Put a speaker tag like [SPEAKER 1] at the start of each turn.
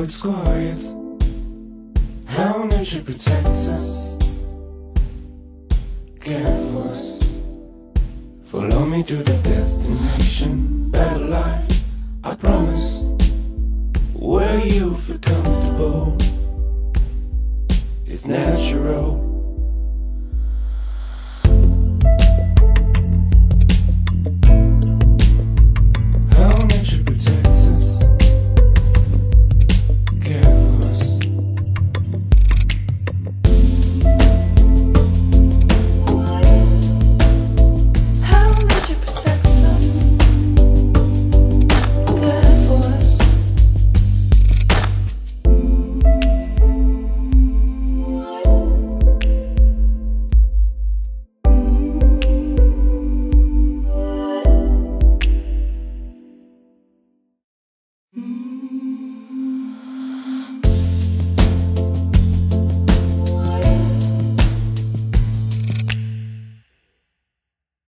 [SPEAKER 1] it's quiet, how nature protects us, care for us. Follow me to the destination, better life, I promise, where you feel comfortable. It's natural.